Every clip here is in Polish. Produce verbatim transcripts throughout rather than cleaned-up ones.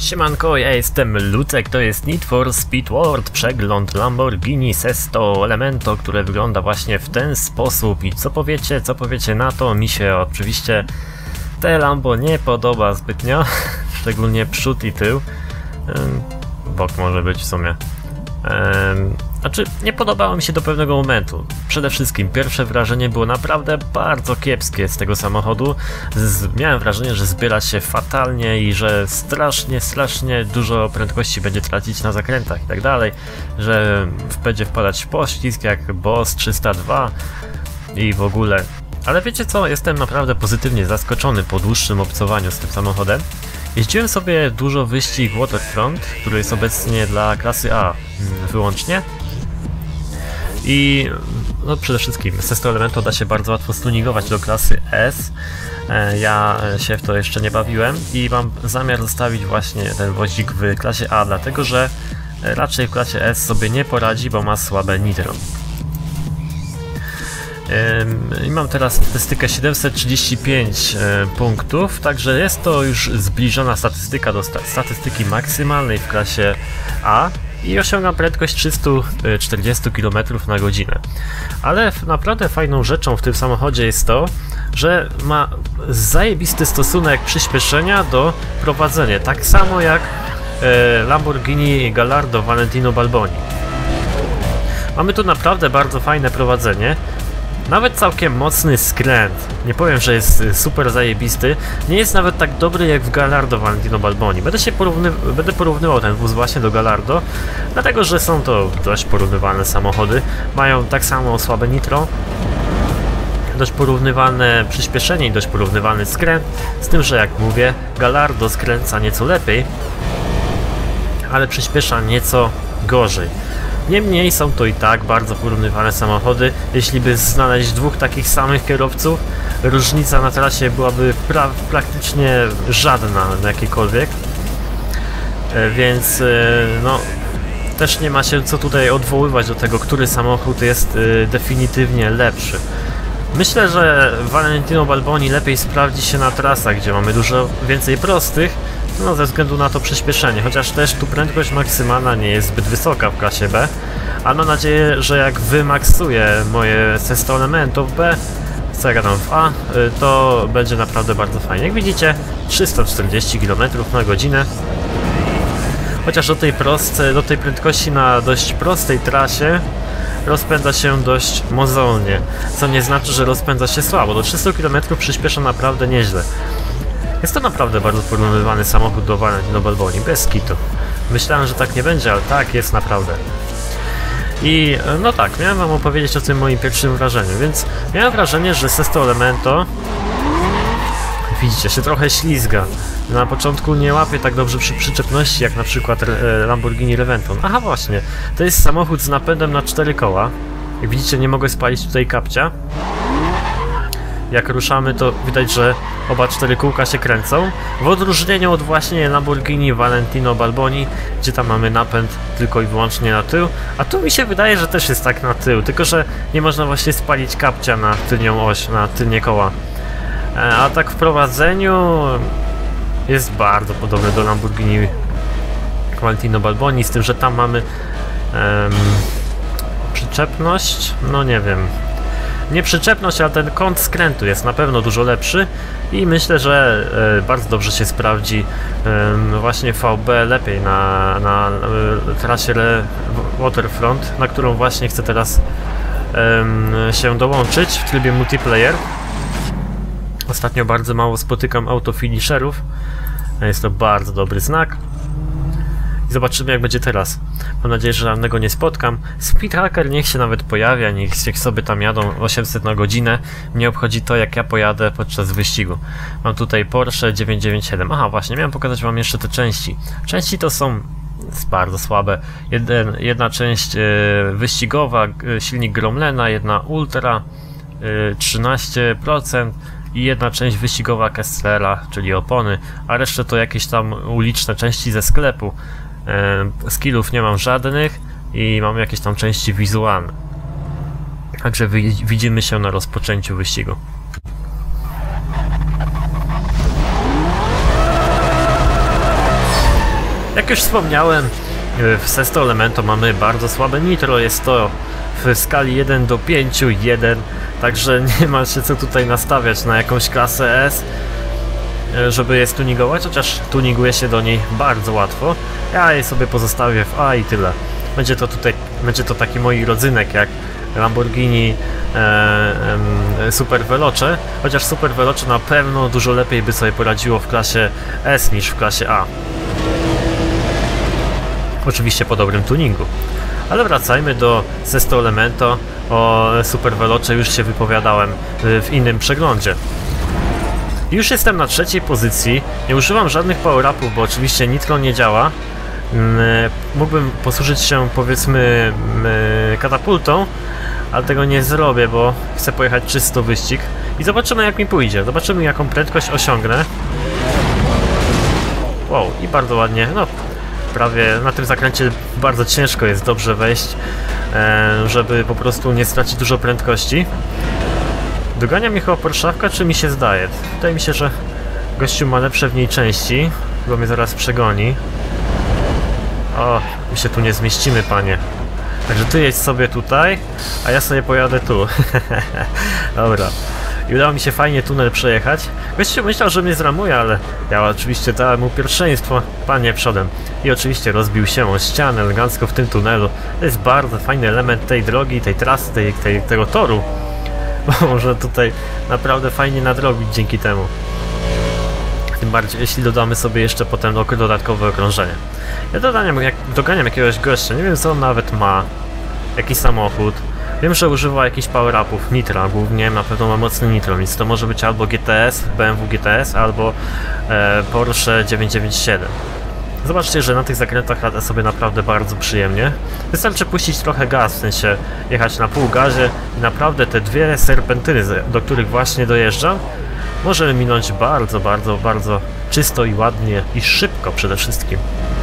Siemanko, ja jestem Lucek, to jest Need for Speed World, przegląd Lamborghini Sesto Elemento, które wygląda właśnie w ten sposób. I co powiecie, co powiecie na to? Mi się oczywiście te Lambo nie podoba zbytnio, szczególnie przód i tył. Bok może być w sumie. Znaczy, nie podobało mi się do pewnego momentu. Przede wszystkim pierwsze wrażenie było naprawdę bardzo kiepskie z tego samochodu. Z, miałem wrażenie, że zbiera się fatalnie i że strasznie, strasznie dużo prędkości będzie tracić na zakrętach i tak dalej. Że będzie wpadać w poślizg jak Boss trzysta dwa i w ogóle. Ale wiecie co? Jestem naprawdę pozytywnie zaskoczony po dłuższym obcowaniu z tym samochodem. Jeździłem sobie dużo wyścig Waterfront, który jest obecnie dla klasy A wyłącznie. I no przede wszystkim Sesto Elemento da się bardzo łatwo stuningować do klasy S. Ja się w to jeszcze nie bawiłem i mam zamiar zostawić właśnie ten woździk w klasie A, dlatego że raczej w klasie S sobie nie poradzi, bo ma słabe nitro. I mam teraz statystykę siedemset trzydzieści pięć punktów, także jest to już zbliżona statystyka do sta statystyki maksymalnej w klasie A i osiągam prędkość trzysta czterdzieści kilometrów na godzinę. Ale naprawdę fajną rzeczą w tym samochodzie jest to, że ma zajebisty stosunek przyspieszenia do prowadzenia, tak samo jak Lamborghini Gallardo Valentino Balboni. Mamy tu naprawdę bardzo fajne prowadzenie. Nawet całkiem mocny skręt, nie powiem, że jest super zajebisty, nie jest nawet tak dobry jak w Gallardo Valentino Balboni. Będę się porówny będę porównywał ten wóz właśnie do Gallardo, dlatego że są to dość porównywalne samochody, mają tak samo słabe nitro, dość porównywalne przyspieszenie i dość porównywalny skręt, z tym, że jak mówię, Gallardo skręca nieco lepiej, ale przyspiesza nieco gorzej. Niemniej są to i tak bardzo porównywane samochody. Jeśli by znaleźć dwóch takich samych kierowców, różnica na trasie byłaby pra praktycznie żadna jakiejkolwiek. E, więc e, no też nie ma się co tutaj odwoływać do tego, który samochód jest e, definitywnie lepszy. Myślę, że Valentino Balboni lepiej sprawdzi się na trasach, gdzie mamy dużo więcej prostych, no ze względu na to przyspieszenie, chociaż też tu prędkość maksymalna nie jest zbyt wysoka w klasie B, a mam nadzieję, że jak wymaksuję moje Sesto Elemento w B, co ja gadam w A, to będzie naprawdę bardzo fajnie. Jak widzicie, trzysta czterdzieści kilometrów na godzinę, chociaż do tej, proste, do tej prędkości na dość prostej trasie rozpędza się dość mozolnie, co nie znaczy, że rozpędza się słabo. Do trzystu kilometrów przyspiesza naprawdę nieźle. Jest to naprawdę bardzo porównywany samochód do Valentino Balboni, bez kitu. Myślałem, że tak nie będzie, ale tak jest naprawdę. I no tak, miałem wam opowiedzieć o tym moim pierwszym wrażeniu, więc miałem wrażenie, że Sesto Elemento, widzicie, się trochę ślizga. Na początku nie łapie tak dobrze przy przyczepności jak na przykład Lamborghini Reventon. Aha, właśnie, to jest samochód z napędem na cztery koła. Jak widzicie, nie mogę spalić tutaj kapcia. Jak ruszamy, to widać, że oba cztery kółka się kręcą. W odróżnieniu od właśnie Lamborghini Valentino Balboni, gdzie tam mamy napęd tylko i wyłącznie na tył. A tu mi się wydaje, że też jest tak na tył, tylko że nie można właśnie spalić kapcia na tylnią oś, na tylnie koła. A tak w prowadzeniu jest bardzo podobny do Lamborghini Valentino Balboni, z tym, że tam mamy um, przyczepność, no nie wiem. Nie przyczepność, ale ten kąt skrętu jest na pewno dużo lepszy i myślę, że e, bardzo dobrze się sprawdzi e, właśnie V B lepiej na, na e, trasie Waterfront, na którą właśnie chcę teraz e, się dołączyć w trybie multiplayer. Ostatnio bardzo mało spotykam autofinisherów, jest to bardzo dobry znak. I zobaczymy, jak będzie teraz. Mam nadzieję, że żadnego nie spotkam. Speedhacker niech się nawet pojawia, niech, niech sobie tam jadą osiemset na godzinę. Mnie obchodzi to, jak ja pojadę podczas wyścigu. Mam tutaj Porsche dziewięćset dziewięćdziesiąt siedem. Aha, właśnie, miałem pokazać wam jeszcze te części. Części to są bardzo słabe. Jeden, jedna część e, wyścigowa, e, silnik Gromlena, jedna Ultra, e, trzynaście procent. I jedna część wyścigowa Kesslera, czyli opony, a resztę to jakieś tam uliczne części ze sklepu. E, skillów nie mam żadnych i mam jakieś tam części wizualne. Także widzimy się na rozpoczęciu wyścigu. Jak już wspomniałem, w Sesto Elemento mamy bardzo słabe nitro, jest to w skali jeden do pięciu, jeden, także nie ma się co tutaj nastawiać na jakąś klasę S, żeby je stuningować, chociaż tuninguje się do niej bardzo łatwo. Ja je sobie pozostawię w A i tyle. Będzie to tutaj, będzie to taki mój rodzynek jak Lamborghini e, e, Super Veloce, chociaż Super Veloce na pewno dużo lepiej by sobie poradziło w klasie S niż w klasie A. Oczywiście po dobrym tuningu. Ale wracajmy do Sesto Elemento. O Super Veloce już się wypowiadałem w innym przeglądzie. Już jestem na trzeciej pozycji, nie używam żadnych power-upów, bo oczywiście nitro nie działa. Mógłbym posłużyć się, powiedzmy, katapultą, ale tego nie zrobię, bo chcę pojechać czysto wyścig. I zobaczymy, jak mi pójdzie, zobaczymy, jaką prędkość osiągnę. Wow, i bardzo ładnie, no prawie na tym zakręcie bardzo ciężko jest dobrze wejść, żeby po prostu nie stracić dużo prędkości. Dogania mnie chyba Porszawka, czy mi się zdaje? Wydaje mi się, że gościu ma lepsze w niej części, bo mnie zaraz przegoni. O, my się tu nie zmieścimy, panie. Także ty jedź sobie tutaj, a ja sobie pojadę tu. Dobra. I udało mi się fajnie tunel przejechać. Gościu myślał, że mnie zramuje, ale ja oczywiście dałem mu pierwszeństwo, panie przodem. I oczywiście rozbił się o ścianę elegancko w tym tunelu. To jest bardzo fajny element tej drogi, tej trasy, tej, tej, tego toru. Bo może tutaj naprawdę fajnie nadrobić dzięki temu. Tym bardziej, jeśli dodamy sobie jeszcze potem dodatkowe okrążenie. Ja doganiam, jak, doganiam jakiegoś gościa, nie wiem co on nawet ma. Jaki samochód. Wiem, że używa jakichś power-upów, nitra głównie, na pewno ma mocny nitro, więc to może być albo G T S, B M W G T S, albo e, Porsche dziewięćset dziewięćdziesiąt siedem. Zobaczcie, że na tych zakrętach lata sobie naprawdę bardzo przyjemnie. Wystarczy puścić trochę gaz, w sensie jechać na pół gazie i naprawdę te dwie serpentyny, do których właśnie dojeżdżam, możemy minąć bardzo, bardzo, bardzo czysto i ładnie i szybko przede wszystkim.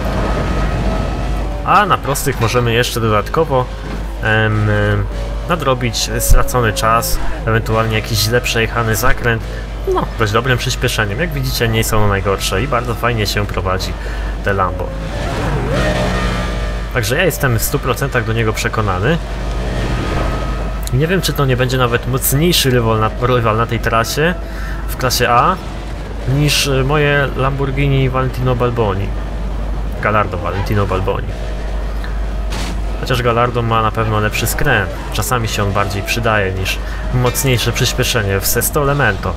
A na prostych możemy jeszcze dodatkowo em, nadrobić stracony czas, ewentualnie jakiś źle przejechany zakręt, no, dość dobrym przyspieszeniem. Jak widzicie, nie są one najgorsze i bardzo fajnie się prowadzi te Lambo. Także ja jestem w stu procentach do niego przekonany. Nie wiem, czy to nie będzie nawet mocniejszy rywal na, rywal na tej trasie w klasie A niż moje Lamborghini Valentino Balboni. Gallardo Valentino Balboni. Chociaż Gallardo ma na pewno lepszy skręt. Czasami się on bardziej przydaje niż mocniejsze przyspieszenie w Sesto Elemento.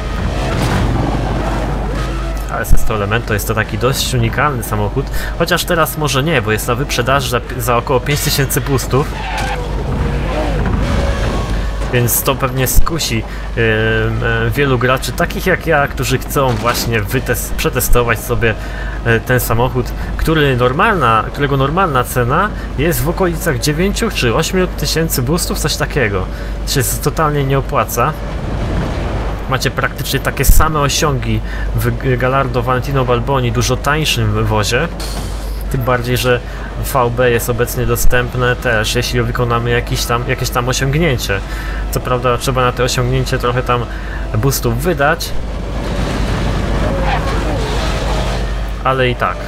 Ale Sesto Elemento jest to taki dość unikalny samochód. Chociaż teraz może nie, bo jest na wyprzedaży za, za około pięć tysięcy boostów. Więc to pewnie skusi yy, yy, wielu graczy, takich jak ja, którzy chcą właśnie przetestować sobie yy, ten samochód, który normalna, którego normalna cena jest w okolicach dziewięciu czy ośmiu tysięcy boostów, coś takiego. To się totalnie nie opłaca. Macie praktycznie takie same osiągi w Gallardo Valentino Balboni, dużo tańszym wozie. Tym bardziej, że V B jest obecnie dostępne też, jeśli wykonamy jakiś tam, jakieś tam osiągnięcie. Co prawda trzeba na to osiągnięcie trochę tam boostów wydać, ale i tak.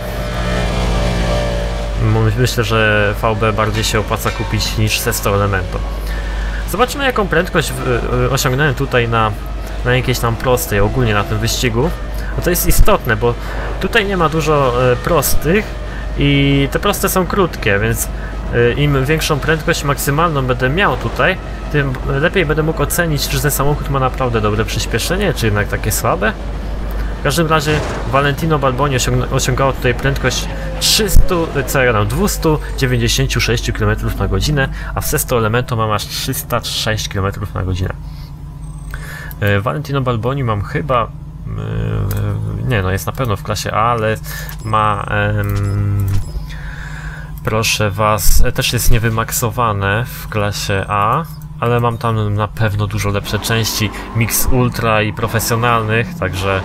Myślę, że V B bardziej się opłaca kupić niż Sesto Elemento. Zobaczmy, jaką prędkość osiągnąłem tutaj na, na jakiejś tam prostej, ogólnie na tym wyścigu. No to jest istotne, bo tutaj nie ma dużo prostych, i te proste są krótkie, więc im większą prędkość maksymalną będę miał tutaj, tym lepiej będę mógł ocenić, czy ten samochód ma naprawdę dobre przyspieszenie, czy jednak takie słabe. W każdym razie Valentino Balboni osiągało tutaj prędkość trzysta, co ja dam, dwieście dziewięćdziesiąt sześć kilometrów na godzinę, a w Sesto Elemento mam aż trzysta sześć kilometrów na godzinę. Valentino Balboni mam chyba... nie no, jest na pewno w klasie A, ale ma em, proszę was, też jest niewymaksowane w klasie A, ale mam tam na pewno dużo lepsze części, mix ultra i profesjonalnych, także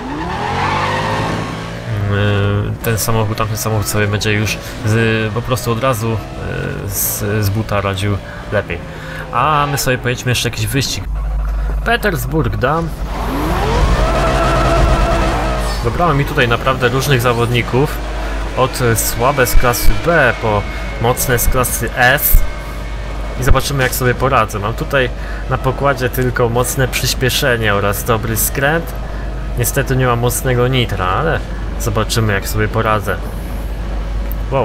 ten samochód, tamten samochód sobie będzie już z, po prostu od razu z, z buta radził lepiej. A my sobie pojedźmy jeszcze jakiś wyścig. Petersburg Dam. Dobrałem mi tutaj naprawdę różnych zawodników. od słabe z klasy B po mocne z klasy S i zobaczymy, jak sobie poradzę. Mam tutaj na pokładzie tylko mocne przyspieszenie oraz dobry skręt. Niestety nie mam mocnego nitra, ale zobaczymy, jak sobie poradzę. Wow.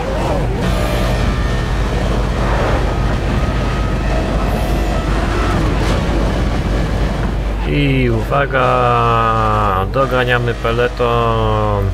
I uwaga, doganiamy peleton.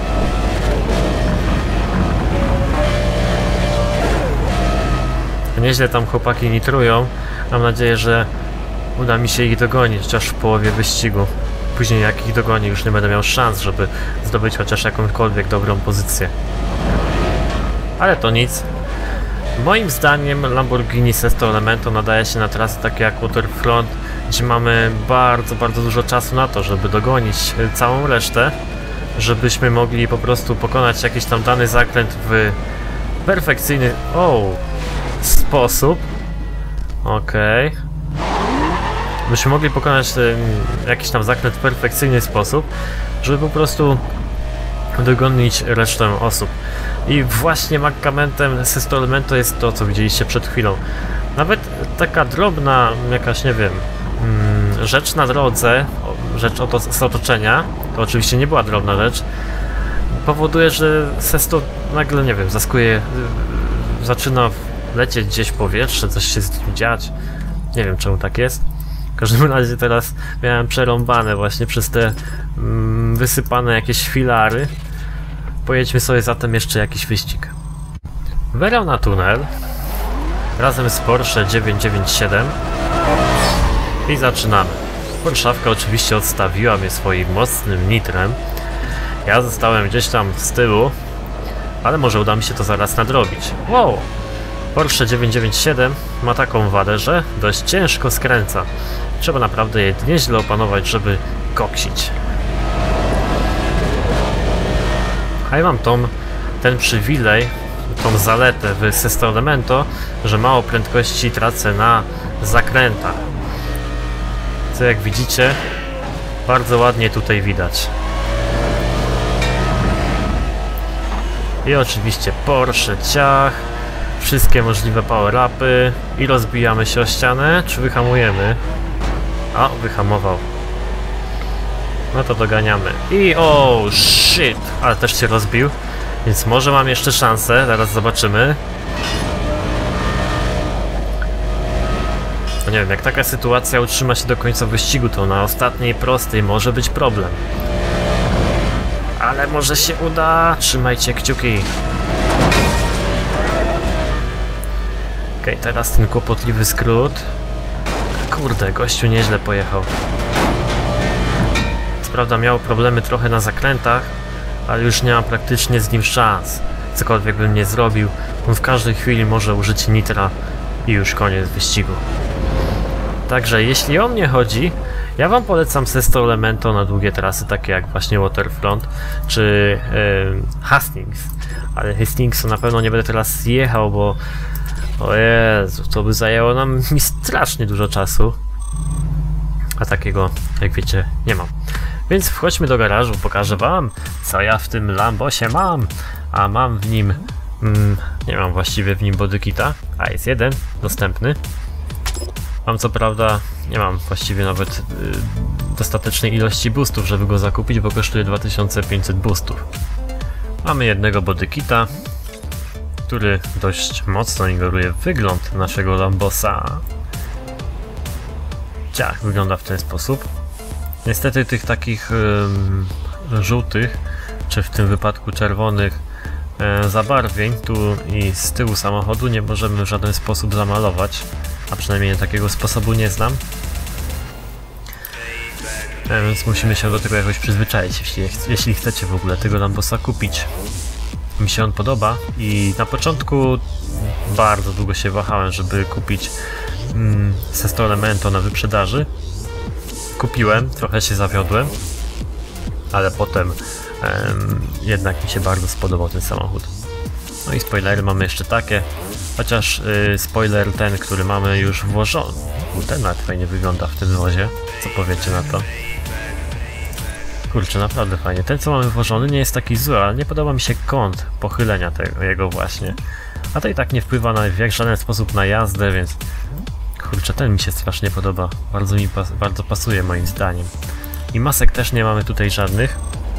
Nieźle tam chłopaki nitrują. Mam nadzieję, że uda mi się ich dogonić, chociaż w połowie wyścigu. Później jak ich dogonię, już nie będę miał szans, żeby zdobyć chociaż jakąkolwiek dobrą pozycję. Ale to nic. Moim zdaniem Lamborghini Sesto Elemento nadaje się na trasy takie jak Waterfront, gdzie mamy bardzo, bardzo dużo czasu na to, żeby dogonić całą resztę, żebyśmy mogli po prostu pokonać jakiś tam dany zakręt w perfekcyjny o, sposób. Okej. Okay. Byśmy mogli pokonać ten, jakiś tam zakręt w perfekcyjny sposób, żeby po prostu dogonić resztę osób. I właśnie mankamentem Sesto Elemento jest to, co widzieliście przed chwilą. Nawet taka drobna, jakaś, nie wiem, mm, rzecz na drodze, rzecz oto z otoczenia, to oczywiście nie była drobna rzecz, powoduje, że Sesto nagle, nie wiem, zaskuje, zaczyna lecieć gdzieś w powietrze, coś się z nim dziać. Nie wiem, czemu tak jest. W każdym razie teraz miałem przerąbane właśnie przez te mm, wysypane jakieś filary. Pojedźmy sobie zatem jeszcze jakiś wyścig. Verona tunel razem z Porsche dziewięćset dziewięćdziesiąt siedem i zaczynamy. Warszawka oczywiście odstawiła mnie swoim mocnym nitrem. Ja zostałem gdzieś tam z tyłu, ale może uda mi się to zaraz nadrobić. Wow! Porsche dziewięćset dziewięćdziesiąt siedem ma taką wadę, że dość ciężko skręca. Trzeba naprawdę je nieźle opanować, żeby koksić. A ja mam tą, ten przywilej, tą zaletę w Sesto Elemento, że mało prędkości tracę na zakrętach. Co jak widzicie, bardzo ładnie tutaj widać. I oczywiście Porsche ciach, wszystkie możliwe power-upy i rozbijamy się o ścianę, czy wyhamujemy? O, wyhamował. No to doganiamy. I o, oh, shit! Ale też się rozbił, więc może mam jeszcze szansę, zaraz zobaczymy. No nie wiem, jak taka sytuacja utrzyma się do końca wyścigu, to na ostatniej prostej może być problem. Ale może się uda, trzymajcie kciuki. Okej, okay, teraz ten kłopotliwy skrót. Kurde, gościu nieźle pojechał. Co prawda miał problemy trochę na zakrętach, ale już nie ma praktycznie z nim szans. Cokolwiek bym nie zrobił, on w każdej chwili może użyć nitra i już koniec wyścigu. Także jeśli o mnie chodzi, ja wam polecam Sesto Elemento na długie trasy, takie jak właśnie Waterfront czy yy, Hastings. Ale Hastingsu na pewno nie będę teraz jechał, bo o Jezu, to by zajęło nam mi strasznie dużo czasu. A takiego, jak wiecie, nie mam. Więc wchodźmy do garażu, pokażę wam, co ja w tym Lambosie mam. A mam w nim... Mm, nie mam właściwie w nim bodykita, a jest jeden dostępny. Mam co prawda, nie mam właściwie nawet y, dostatecznej ilości boostów, żeby go zakupić, bo kosztuje dwa tysiące pięćset boostów. Mamy jednego bodykita, który dość mocno ingeruje w wygląd naszego Lambosa. Ciach, wygląda w ten sposób. Niestety tych takich y, żółtych, czy w tym wypadku czerwonych y, zabarwień tu i z tyłu samochodu nie możemy w żaden sposób zamalować. A przynajmniej takiego sposobu nie znam. E, więc musimy się do tego jakoś przyzwyczaić, jeśli, jeśli chcecie w ogóle tego Lambosa kupić. Mi się on podoba i na początku bardzo długo się wahałem, żeby kupić mm, Sesto Elemento na wyprzedaży. Kupiłem, trochę się zawiodłem, ale potem em, jednak mi się bardzo spodobał ten samochód. No i spoilery mamy jeszcze takie. Chociaż y, spoiler ten, który mamy już włożony. Ten nawet fajnie wygląda w tym wozie. Co powiecie na to? Kurczę, naprawdę fajnie. Ten, co mamy włożony, nie jest taki zły, ale nie podoba mi się kąt pochylenia tego, jego właśnie. A to i tak nie wpływa na, w żaden sposób na jazdę, więc... Kurczę, ten mi się strasznie podoba. Bardzo mi pas bardzo pasuje moim zdaniem. I masek też nie mamy tutaj żadnych.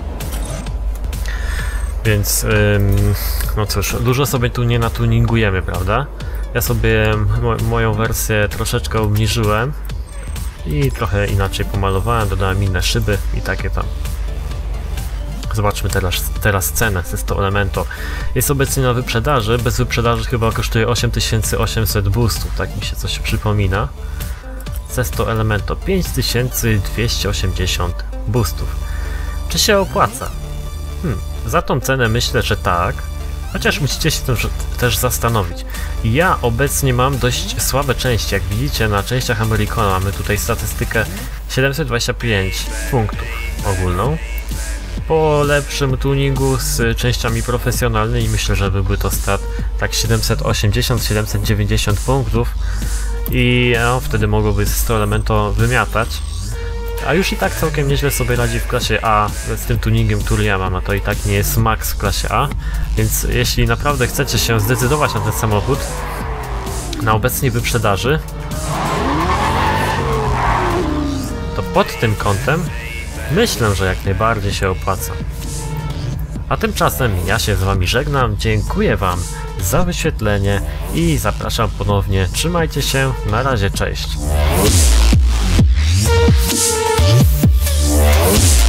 Więc... Ym, no cóż, dużo sobie tu nie natuningujemy, prawda? Ja sobie mo moją wersję troszeczkę obniżyłem. I trochę inaczej pomalowałem, dodałem inne szyby i takie tam. Zobaczmy teraz, teraz cenę Sesto Elemento. Jest obecnie na wyprzedaży, bez wyprzedaży chyba kosztuje osiem tysięcy osiemset boostów, tak mi się coś przypomina. Sesto Elemento pięć tysięcy dwieście osiemdziesiąt boostów. Czy się opłaca? Hmm, za tą cenę myślę, że tak. Chociaż musicie się tym też zastanowić. Ja obecnie mam dość słabe części. Jak widzicie, na częściach Americana mamy tutaj statystykę siedemset dwadzieścia pięć punktów ogólną. Po lepszym tuningu z częściami profesjonalnymi myślę, że byłby to stat tak siedemset osiemdziesiąt siedemset dziewięćdziesiąt punktów i no, wtedy mogłoby Sesto Elemento wymiatać. A już i tak całkiem nieźle sobie radzi w klasie A z tym tuningiem, który ja mam, a to i tak nie jest max w klasie A, więc jeśli naprawdę chcecie się zdecydować na ten samochód na obecnej wyprzedaży, to pod tym kątem myślę, że jak najbardziej się opłaca. A tymczasem ja się z wami żegnam, dziękuję wam za wyświetlenie i zapraszam ponownie, trzymajcie się, na razie, cześć.